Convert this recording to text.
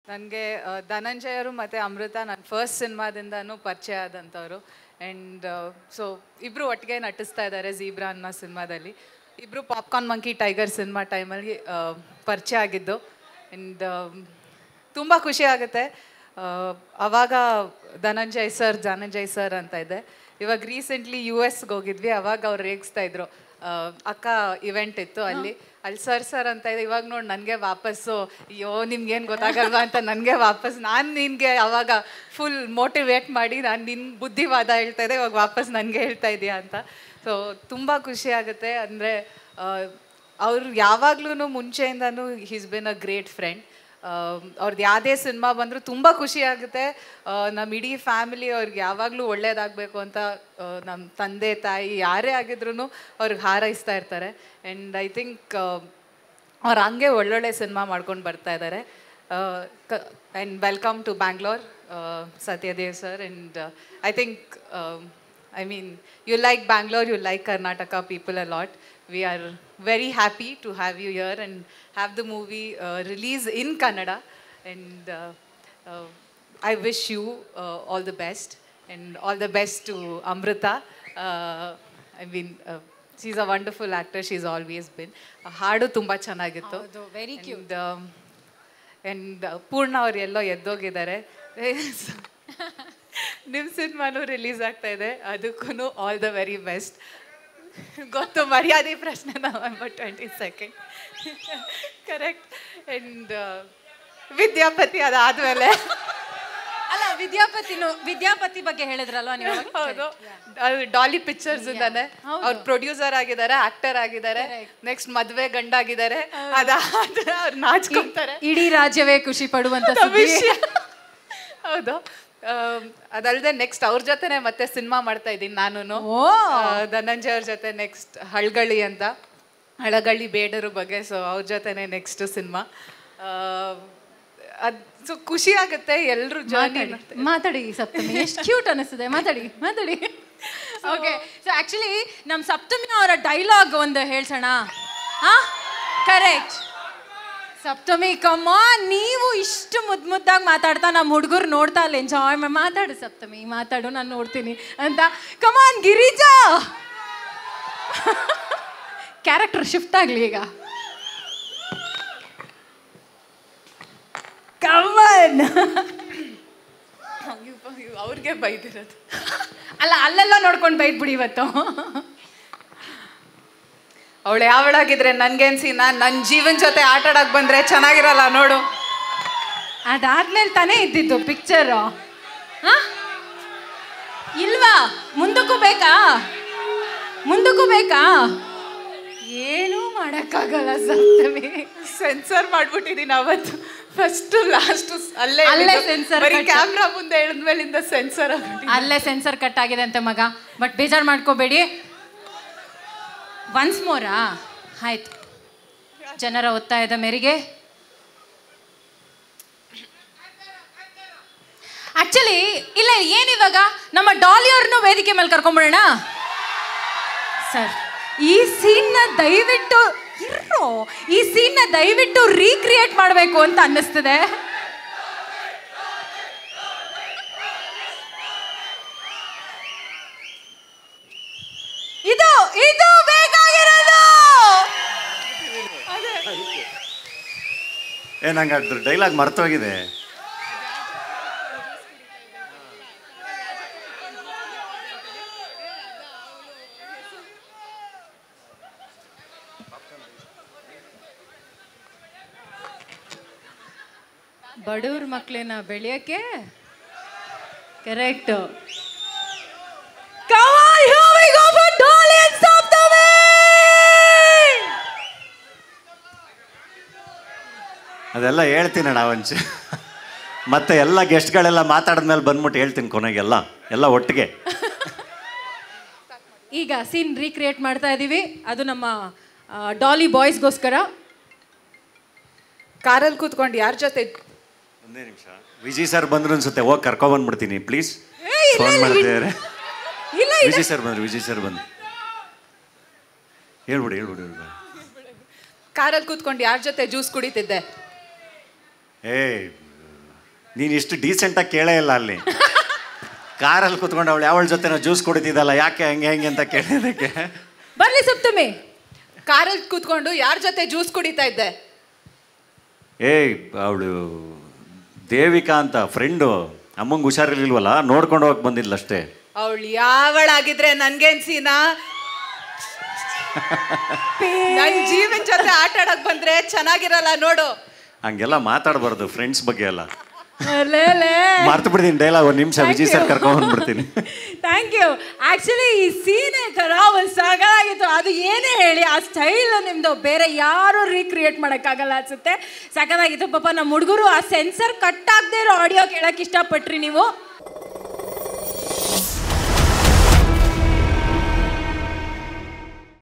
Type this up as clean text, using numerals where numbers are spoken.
ನನಗೆ ಧನಂಜಯರು ಮತ್ತು ಅಮೃತ ನನ್ನ ಫಸ್ಟ್ ಸಿನಿಮಾದಿಂದನೂ ಪರಿಚಯ ಆದಂಥವ್ರು. ಆ್ಯಂಡ್ ಸೊ ಇಬ್ಬರು ಒಟ್ಟಿಗೆ ನಟಿಸ್ತಾ ಇದ್ದಾರೆ ಝೀಬ್ರಾ ಅನ್ನೋ ಸಿನಿಮಾದಲ್ಲಿ. ಇಬ್ಬರು ಪಾಪ್ಕಾರ್ನ್ ಮಂಕಿ ಟೈಗರ್ ಸಿನಿಮಾ ಟೈಮಲ್ಲಿ ಪರಿಚಯ ಆಗಿದ್ದು. ಆ್ಯಂಡ್ ತುಂಬ ಖುಷಿ ಆಗುತ್ತೆ. ಆವಾಗ ಧನಂಜಯ್ ಸರ್ ಅಂತ ಇದೆ. ಇವಾಗ ರೀಸೆಂಟ್ಲಿ US ಹೋಗಿದ್ವಿ. ಅವಾಗ ಅವ್ರು ರೇಗಿಸ್ತಾ ಇದ್ರು, ಅಕ್ಕ ಇವೆಂಟ್ ಇತ್ತು ಅಲ್ಲಿ ಸರ್ ಅಂತ ಇದೆ. ಇವಾಗ ನೋಡಿ ನನಗೆ ವಾಪಸ್ಸು ಅಯ್ಯೋ ನಿಮ್ಗೇನು ಗೊತ್ತಾಗಲ್ವಾ ಅಂತ ನನಗೆ ವಾಪಸ್ ನಾನು ನಿನಗೆ ಅವಾಗ ಫುಲ್ ಮೋಟಿವೇಟ್ ಮಾಡಿ ನಾನು ನಿನ್ನ ಬುದ್ಧಿವಾದ ಹೇಳ್ತಾ ಇದ್ದೆ, ಇವಾಗ ವಾಪಸ್ ನನಗೆ ಹೇಳ್ತಾ ಇದೆಯಾ ಅಂತ. ಸೊ ತುಂಬ ಖುಷಿ ಆಗುತ್ತೆ. ಅಂದರೆ ಅವ್ರು ಯಾವಾಗ್ಲೂ ಮುಂಚೆಯಿಂದನೂ he's been a great friend. ಅವ್ರದ್ದು ಯಾವುದೇ ಸಿನಿಮಾ ಬಂದರೂ ತುಂಬ ಖುಷಿ ಆಗುತ್ತೆ. ನಮ್ಮ ಇಡೀ ಫ್ಯಾಮಿಲಿ ಅವ್ರಿಗೆ ಯಾವಾಗಲೂ ಒಳ್ಳೇದಾಗಬೇಕು ಅಂತ ನಮ್ಮ ತಂದೆ ತಾಯಿ ಯಾರೇ ಆಗಿದ್ರು ಅವ್ರಿಗೆ ಹಾರೈಸ್ತಾ ಇರ್ತಾರೆ. ಆ್ಯಂಡ್ ಐ ಥಿಂಕ್ ಅವ್ರು ಹಂಗೆ ಒಳ್ಳೊಳ್ಳೆ ಸಿನಿಮಾ ಮಾಡ್ಕೊಂಡು ಬರ್ತಾ ಇದ್ದಾರೆ. And welcome to Bangalore Satyadev sir. And I think I mean, you like Bangalore, you like Karnataka people a lot. We are very happy to have you here and have the movie release in Kannada. And I wish you all the best. And all the best to Amrita. I mean, she's a wonderful actor. She's always been. Haadu tumba chanagittu. Very cute. And Purna ಅವರು ಎಲ್ಲೋ ಎದ್ದೋಗಿದ್ದಾರೆ. ನಿಮ್ಮ ಸಿನಿಮಾನು release ಆಗ್ತಾ ಇದೆ, ಅದಕ್ಕೂ all the very best. ಗೊತ್ತು ಮರ್ಯಾದೆ ಪ್ರಶ್ನೆ November 22 correct. And Vidyapati ಅದಾದಮೇಲೆ ಅಲ್ಲ ವಿದ್ಯಾಪತಿ ಬಗ್ಗೆ ಹೇಳಿದ್ರಲ್ವ ನೀವು? ಹೌದು, ಅದು ಡಾಲಿ ಪಿಕ್ಚರ್ಸ್ ಇಂದಾನೆ ಅವ್ರು ಪ್ರೊಡ್ಯೂಸರ್ ಆಗಿದ್ದಾರೆ, ಆಕ್ಟರ್ ಆಗಿದ್ದಾರೆ, ನೆಕ್ಸ್ಟ್ ಮದುವೆ ಗಂಡಾಗಿದ್ದಾರೆ. ಅದಾದ್ರೆ ಅವ್ರು ನಾಚ್ಕೊಂತಾರೆ, ಇಡೀ ರಾಜ್ಯವೇ ಖುಷಿ ಪಡುವಂತ ವಿಷಯ. ಹೌದು, ಅದಲ್ಲದೆ ನೆಕ್ಸ್ಟ್ ಅವ್ರ ಜೊತೆನೆ ಮತ್ತೆ ಸಿನಿಮಾ ಮಾಡ್ತಾ ಇದ್ದೀನಿ ನಾನು, ಧನಂಜಯ ಅವ್ರ ಜೊತೆ. ನೆಕ್ಸ್ಟ್ ಹಳಗಳ್ಳಿ ಬೇಡರ ಬಗ್ಗೆ. ಸೊ ಅವ್ರ ಜೊತೆನೆ ನೆಕ್ಸ್ಟ್ ಸಿನಿಮಾ. ಅದು ಸೊ ಖುಷಿ ಆಗುತ್ತೆ. ಎಲ್ಲರೂ ಮಾತಾಡಿ ಸಪ್ತಮಿ, ಎಷ್ಟು ಕ್ಯೂಟ್ ಅನಿಸ್ತದೆ. ಮಾತಾಡಿ. ಓಕೆ, ಸೊ ಆ್ಯಕ್ಚುಲಿ ನಮ್ಮ ಸಪ್ತಮಿ ಅವರ ಡೈಲಾಗ್ ಒಂದು ಹೇಳ್ಸೋಣ. ಕರೆಕ್ಟ್ ಸಪ್ತಮಿ, ಕಮ್ಮ ನೀವು ಇಷ್ಟು ಮುದ್ದಾಗಿ ಮಾತಾಡ್ತಾ ನಮ್ಮ ಹುಡುಗರು ನೋಡ್ತಾ ಅಲ್ಲಿ ಎಂಜಾಯ್ ಮಾತಾಡು ಸಪ್ತಮಿ, ಮಾತಾಡು, ನಾನು ನೋಡ್ತೀನಿ ಅಂತ. ಕಮಾನ್ ಗಿರಿಜಾ, ಕ್ಯಾರೆಕ್ಟರ್ ಶಿಫ್ಟ್ ಆಗಲಿ ಈಗ. ಕಮನ್, ಅವ್ರಿಗೆ ಬೈದಿರೋದು ಅಲ್ಲ, ಅಲ್ಲೆಲ್ಲ ನೋಡ್ಕೊಂಡು ಬೈದ್ಬಿಡಿ ಇವತ್ತು. ಅವಳು ಯಾವಳಾಗಿದ್ರೆ ನನ್ಗೇನ್ಸಿ, ನಾನು ನನ್ನ ಜೀವನ ಜೊತೆ ಆಟ ಆಡಕ್ ಬಂದ್ರೆ ಚೆನ್ನಾಗಿರಲ್ಲ ನೋಡು. ಅದಾದ್ಮೇಲೆ ತಾನೇ ಇದ್ದಿದ್ದು ಪಿಕ್ಚರು. ಇಲ್ವಾ? ಮುಂದಕ್ಕೂ ಬೇಕಾ? ಏನೂ ಮಾಡೋಕ್ಕಾಗಲ್ಲ ಸಪ್ತಮಿ. ಸೆನ್ಸರ್ ಮಾಡ್ಬಿಟ್ಟಿದ್ದೀನಿ ಅವತ್ತು, ಫಸ್ಟ್ ಲಾಸ್ಟ್ ಅಲ್ಲೇ ಸೆನ್ಸರ್. ಕ್ಯಾಮ್ರಾ ಮುಂದೆ ಹೇಳಿದ್ಮೇಲಿಂದ ಸೆನ್ಸರ್ ಅಲ್ಲೇ ಸೆನ್ಸರ್ ಕಟ್ ಆಗಿದೆ ಅಂತ ಮಗ. ಬಟ್ ಬೇಜಾರು ಮಾಡ್ಕೋಬೇಡಿ, ಒನ್ಸ್ ಮೋರಾ ಆಯ್ತು. ಜನರ ಒತ್ತಾಯದ ಮೇರೆಗೆ ಆಕ್ಚುಲಿ ಇಲ್ಲ, ಏನಿವಾಗ ನಮ್ಮ ಡಾಲಿಯವ್ರನ್ನೂ ವೇದಿಕೆ ಮೇಲೆ ಕರ್ಕೊಂಡ್ಬಿಡೋಣ ಸರ್. ಈ ಸೀನ್ನ ದಯವಿಟ್ಟು ರೀಕ್ರಿಯೇಟ್ ಮಾಡಬೇಕು ಅಂತ ಅನ್ನಿಸ್ತದೆ. ಇದು ಬೇಕಾಗಿರೋದು. ನಂಗೆ ಅದ್ರ ಡೈಲಾಗ್ ಮರ್ತೋಗಿದೆ. ಬಡವ್ರ ಮಕ್ಕಳನ್ನ ಬೆಳೆಯಕ್ಕೆ ಕರೆಕ್ಟ್. ಅದೆಲ್ಲ ಹೇಳ್ತೀನಿ ಒಂಚು, ಮತ್ತೆ ಎಲ್ಲ ಗೆಸ್ಟ್ಗಳೆಲ್ಲ ಮಾತಾಡಿದ್ಮೇಲೆ ಬಂದ್ಬಿಟ್ಟು ಹೇಳ್ತೀನಿ ಕೊನೆಗೆಲ್ಲ ಒಟ್ಟಿಗೆ. ಈಗ ಸೀನ್ ರೀಕ್ರಿಯೇಟ್ ಮಾಡ್ತಾ ಇದ್ದೀವಿ, ಅದು ನಮ್ಮ ಡಾಲಿ ಬಾಯ್ಸ್ಗೋಸ್ಕರ. ಕಾರಲ್ಲಿ ಕೂತ್ಕೊಂಡು ಯಾರ ಜೊತೆ? ಒಂದೇ ನಿಮಿಷ, ವಿಜಯ್ ಸರ್ ಬಂದ್ರು ಅನ್ಸುತ್ತೆ, ಹೋಗಿ ಕರ್ಕೊಬಂದ್ಬಿಡ್ತೀನಿ ಪ್ಲೀಸ್. ಫೋನ್ ಮಾಡ್ತಿದ್ದಾರೆ. ವಿಜಯ್ ಸರ್ ಬಂದ್ರು ಹೇಳ್ಬಿಡಿ. ಕಾರಲ್ಲಿ ಕೂತ್ಕೊಂಡು ಯಾರ ಜೊತೆ ಜ್ಯೂಸ್ ಕುಡಿತಿದ್ದೆ? ನೀನು ಇಷ್ಟು ಡೀಸೆಂಟಾಗಿ ಕೇಳೇ ಇಲ್ಲ ಅಲ್ಲಿ. ಕಾರಲ್ಲಿ ಕುತ್ಕೊಂಡು ಅವಳು ಯಾವಳ ಜೊತೆ ಜ್ಯೂಸ್ ಕುಡಿತಿದ್ದಲ್ಲ, ಯಾಕೆ ಹೆಂಗೆ ಅಂತ ಕೇಳಿದಕ್ಕೆ. ಬರ್ಲಿ ಸಪ್ತಮಿ. ಕಾರಲ್ಲಿ ಕೂತ್ಕೊಂಡು ಯಾರ ಜೊತೆ ಜ್ಯೂಸ್ ಕುಡಿತಾ ಇದ್ದೆ? ಏಯ್ ಅವಳು ದೇವಿಕಾ ಅಂತ ಫ್ರೆಂಡು, ಅಮ್ಮಂಗೆ ಹುಷಾರಿರ್ಲಿಲ್ವಲ್ಲ, ನೋಡ್ಕೊಂಡು ಹೋಗಕ್ಕೆ ಬಂದಿದ್ಲ ಅಷ್ಟೇ. ಅವಳು ಯಾವಳಾಗಿದ್ರೆ ನನ್ಗೇನ್ ಸೀನಾ? ನನ್ ಜೀವನ್ ಜೊತೆ ಆಟ ಆಡಕ್ ಬಂದ್ರೆ ಚೆನ್ನಾಗಿರಲ್ಲ ನೋಡು. ಹಂಗೆಲ್ಲ ಮಾತಾಡಬಾರ್ದು ಫ್ರೆಂಡ್ಸ್ ಬಗ್ಗೆ ಎಲ್ಲ. ಮರ್ತು ಬಿಡ್ತೀನಿ ಡೈಲಾಗ್, ಒಂದು ನಿಮಿಷ ವಿಜಯ್ ಸರ್ ಕರ್ಕೊಂಡು ಬಂದ್ಬಿಡ್ತೀನಿ. Thank you. ಆ್ಯಕ್ಚುಲಿ ಈ ಸೀನೆ ಕರಾವಲ್ ಸಾಕಾಗಿತ್ತು. ಅದು ಏನೇ ಹೇಳಿ ಆ ಸ್ಟೈಲ್ ನಿಮ್ಮದು ಬೇರೆ ಯಾರು ರೀಕ್ರಿಯೇಟ್ ಮಾಡೋಕ್ಕಾಗಲ್ಲ ಅನ್ಸುತ್ತೆ. ಸಾಕಾಗಿತ್ತು ಪಾಪ ನಮ್ಮ ಹುಡುಗರು. ಆ ಸೆನ್ಸರ್ ಕಟ್ ಆಗದೆ ಇರೋ ಆಡಿಯೋ ಕೇಳೋಕೆ ಇಷ್ಟಪಟ್ರಿ ನೀವು.